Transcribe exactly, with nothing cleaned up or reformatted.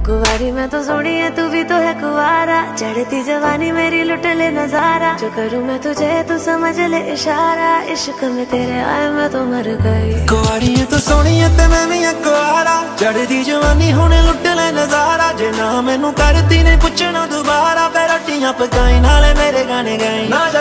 कुंवारी मैं तो सोनी है, तू भी तो है कुंवारा। चढ़ती जवानी मेरी लुट ले नजारा। जो करूँ मैं तुझे तू समझ ले इशारा। इश्क में तेरे आए मैं तो मर गई। कुंवारी है तो सोनी है ते मैं भी है कुंवारा। चढ़ती जवानी हुणे लुट ले नजारा। जे ना मैनू करती ने पुछना दोबारा, फिर रोटियां पकाई नाले मेरे गाने गाई ना।